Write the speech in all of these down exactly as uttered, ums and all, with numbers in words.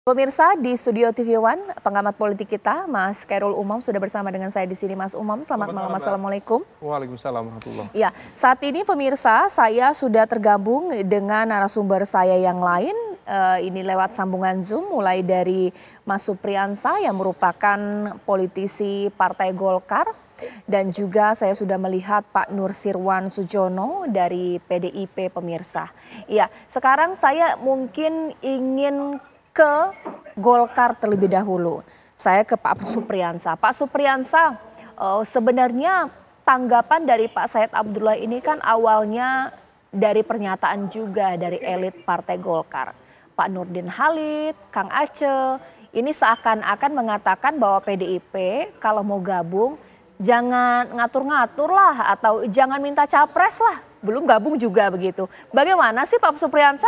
Pemirsa di Studio T V One, pengamat politik kita, Mas Khairul Umam sudah bersama dengan saya di sini. Mas Umam, selamat, selamat malam. Assalamualaikum. Waalaikumsalam warahmatullahi. Ya, saat ini pemirsa, saya sudah tergabung dengan narasumber saya yang lain. Uh, ini lewat sambungan Zoom, mulai dari Mas Supriyansa yang merupakan politisi Partai Golkar. Dan juga saya sudah melihat Pak Nursirwan Sujono dari P D I P, pemirsa. Iya, sekarang saya mungkin ingin ke Golkar terlebih dahulu. Saya ke Pak Supriyansa. Pak Supriyansa, uh, sebenarnya tanggapan dari Pak Said Abdullah ini kan awalnya dari pernyataan juga dari elit Partai Golkar. Pak Nurdin Halid, Kang Aceh, ini seakan-akan mengatakan bahwa P D I P kalau mau gabung jangan ngatur-ngatur lah atau jangan minta capres lah. Belum gabung juga begitu. Bagaimana sih Pak Supriyansa?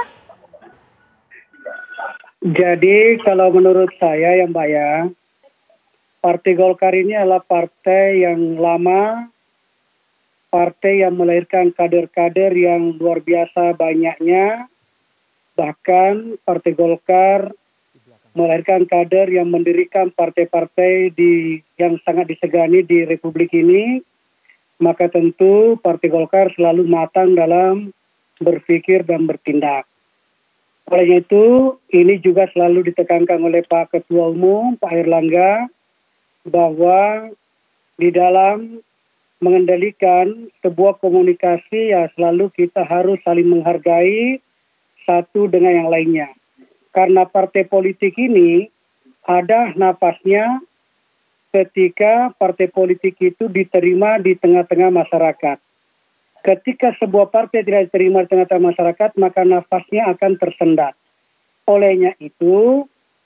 Jadi kalau menurut saya ya Mbak ya, Partai Golkar ini adalah partai yang lama, partai yang melahirkan kader-kader yang luar biasa banyaknya. Bahkan Partai Golkar melahirkan kader yang mendirikan partai-partai di yang sangat disegani di Republik ini. Maka tentu Partai Golkar selalu matang dalam berpikir dan bertindak. Oleh itu, ini juga selalu ditekankan oleh Pak Ketua Umum, Pak Airlangga, bahwa di dalam mengendalikan sebuah komunikasi ya selalu kita harus saling menghargai satu dengan yang lainnya. Karena partai politik ini ada napasnya ketika partai politik itu diterima di tengah-tengah masyarakat. Ketika sebuah partai tidak diterima di tengah-tengah masyarakat, maka nafasnya akan tersendat. Olehnya itu,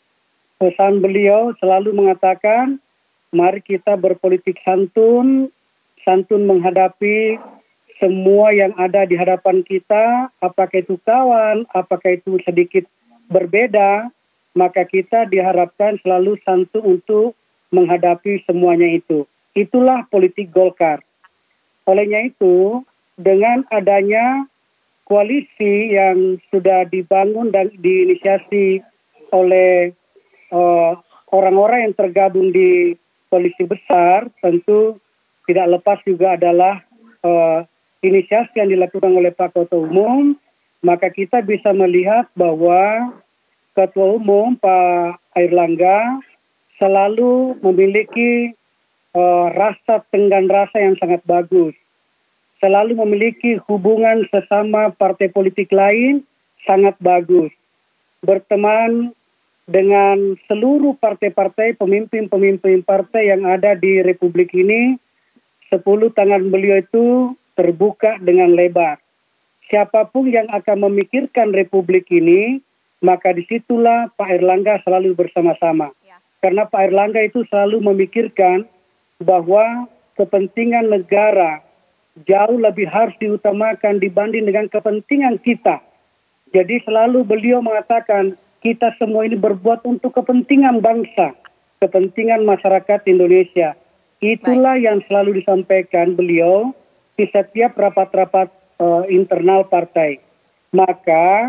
pesan beliau selalu mengatakan, mari kita berpolitik santun, santun menghadapi semua yang ada di hadapan kita, apakah itu kawan, apakah itu sedikit berbeda, maka kita diharapkan selalu santun untuk menghadapi semuanya itu. Itulah politik Golkar. Olehnya itu, dengan adanya koalisi yang sudah dibangun dan diinisiasi oleh orang-orang uh, yang tergabung di koalisi besar, tentu tidak lepas juga adalah uh, inisiasi yang dilakukan oleh Pak Ketua Umum, maka kita bisa melihat bahwa Ketua Umum Pak Airlangga selalu memiliki uh, rasa tenggang rasa yang sangat bagus. Selalu memiliki hubungan sesama partai politik lain sangat bagus. Berteman dengan seluruh partai-partai, pemimpin-pemimpin partai yang ada di Republik ini, sepuluh tangan beliau itu terbuka dengan lebar. Siapapun yang akan memikirkan Republik ini, maka disitulah Pak Airlangga selalu bersama-sama. Ya. Karena Pak Airlangga itu selalu memikirkan bahwa kepentingan negara jauh lebih harus diutamakan dibanding dengan kepentingan kita. Jadi selalu beliau mengatakan kita semua ini berbuat untuk kepentingan bangsa, kepentingan masyarakat Indonesia. Itulah Baik. yang selalu disampaikan beliau di setiap rapat-rapat uh, internal partai. Maka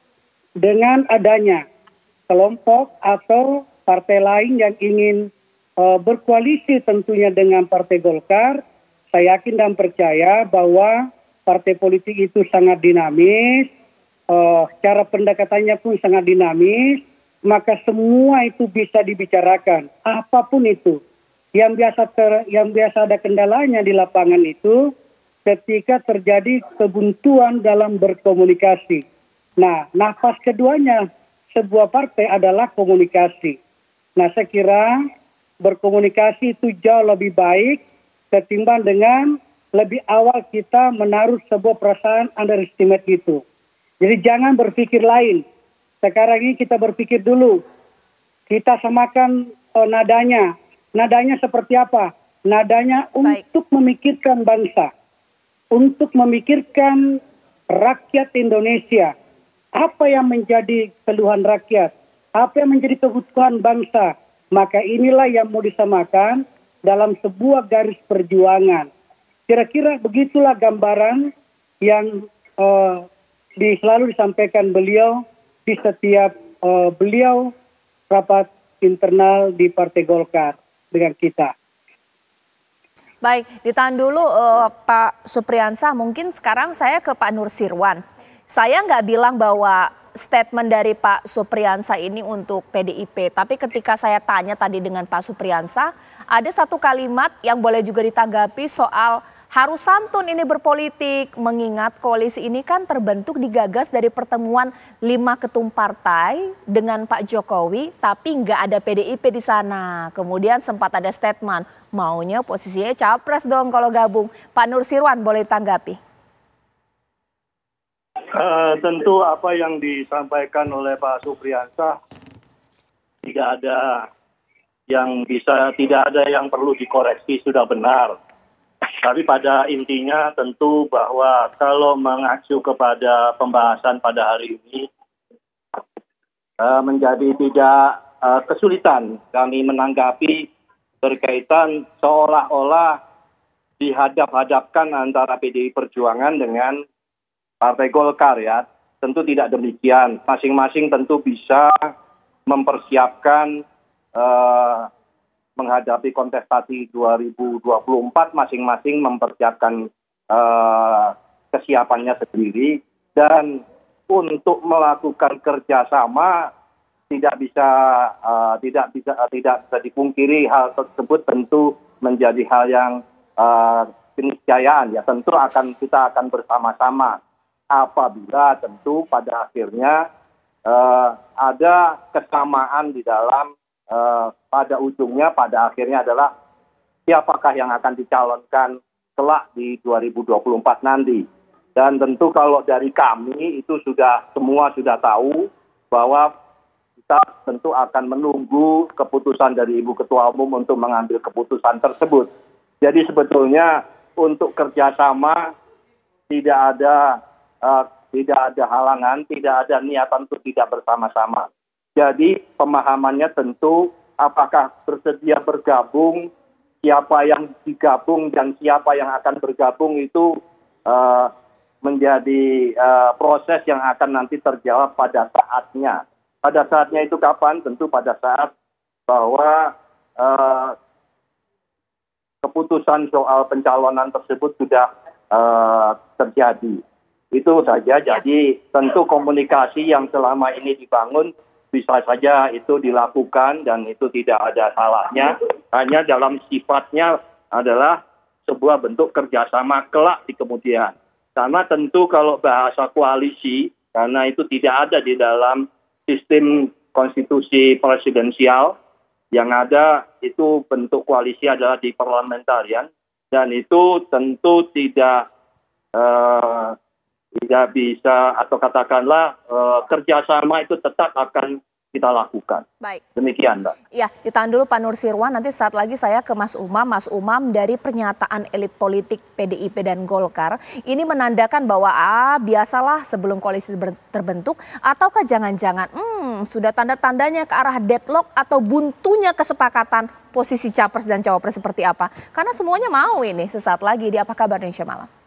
dengan adanya kelompok atau partai lain yang ingin uh, berkoalisi tentunya dengan Partai Golkar, saya yakin dan percaya bahwa partai politik itu sangat dinamis, uh, cara pendekatannya pun sangat dinamis, maka semua itu bisa dibicarakan, apapun itu. Yang biasa ter, yang biasa ada kendalanya di lapangan itu ketika terjadi kebuntuan dalam berkomunikasi. Nah, nafas keduanya sebuah partai adalah komunikasi. Nah, saya kira berkomunikasi itu jauh lebih baik ketimbang dengan lebih awal kita menaruh sebuah perasaan underestimate itu. Jadi jangan berpikir lain. Sekarang ini kita berpikir dulu. Kita samakan oh, nadanya. Nadanya seperti apa? Nadanya Baik. untuk memikirkan bangsa. Untuk memikirkan rakyat Indonesia. Apa yang menjadi keluhan rakyat? Apa yang menjadi kebutuhan bangsa? Maka inilah yang mau disamakan dalam sebuah garis perjuangan. Kira-kira begitulah gambaran yang uh, di, selalu disampaikan beliau di setiap uh, beliau rapat internal di Partai Golkar dengan kita. Baik, ditahan dulu uh, Pak Supriyansah. Mungkin sekarang saya ke Pak Nursirwan. Saya nggak bilang bahwa statement dari Pak Supriyansah ini untuk P D I P. Tapi ketika saya tanya tadi dengan Pak Supriyansah, ada satu kalimat yang boleh juga ditanggapi soal harus santun ini berpolitik, mengingat koalisi ini kan terbentuk digagas dari pertemuan lima ketum partai dengan Pak Jokowi, tapi nggak ada P D I P di sana. Kemudian sempat ada statement, maunya posisinya capres dong kalau gabung. Pak Nursirwan boleh tanggapi. Uh, tentu apa yang disampaikan oleh Pak Supriyansah tidak ada yang bisa, tidak ada yang perlu dikoreksi, sudah benar. Tapi pada intinya tentu bahwa kalau mengacu kepada pembahasan pada hari ini uh, menjadi tidak uh, kesulitan kami menanggapi berkaitan seolah-olah dihadap-hadapkan antara P D I Perjuangan dengan Partai Golkar, ya. Tentu tidak demikian. Masing-masing tentu bisa mempersiapkan uh, menghadapi kontestasi dua ribu dua puluh empat, masing-masing mempersiapkan uh, kesiapannya sendiri, dan untuk melakukan kerjasama tidak bisa uh, tidak bisa uh, tidak bisa dipungkiri hal tersebut tentu menjadi hal yang uh, keniscayaan, ya. Tentu akan kita akan bersama-sama apabila tentu pada akhirnya uh, ada kesamaan di dalam uh, pada ujungnya, pada akhirnya adalah siapakah yang akan dicalonkan kelak di dua ribu dua puluh empat nanti. Dan tentu kalau dari kami itu sudah semua sudah tahu bahwa kita tentu akan menunggu keputusan dari Ibu Ketua Umum untuk mengambil keputusan tersebut. Jadi sebetulnya untuk kerjasama tidak ada Uh, tidak ada halangan, tidak ada niatan untuk tidak bersama-sama. Jadi pemahamannya tentu apakah bersedia bergabung, siapa yang digabung dan siapa yang akan bergabung itu uh, menjadi uh, proses yang akan nanti terjawab pada saatnya. Pada saatnya itu kapan? Tentu pada saat bahwa uh, keputusan soal pencalonan tersebut sudah uh, terjadi. Itu saja, jadi tentu komunikasi yang selama ini dibangun bisa saja itu dilakukan dan itu tidak ada salahnya. Hanya dalam sifatnya adalah sebuah bentuk kerjasama kelak di kemudian. Karena tentu kalau bahasa koalisi, karena itu tidak ada di dalam sistem konstitusi presidensial, yang ada itu bentuk koalisi adalah di parlementarian, dan itu tentu tidak uh, tidak bisa, atau katakanlah uh, kerjasama itu tetap akan kita lakukan. Baik. Demikian, Mbak. Ya, ditahan dulu Pak Nursirwan, nanti saat lagi saya ke Mas Umam. Mas Umam, dari pernyataan elit politik P D I P dan Golkar, ini menandakan bahwa ah biasalah sebelum koalisi terbentuk, ataukah jangan-jangan hmm, sudah tanda-tandanya ke arah deadlock atau buntunya kesepakatan posisi capres dan cawapres seperti apa? Karena semuanya mau ini sesaat lagi di Apa Kabar Indonesia Malam.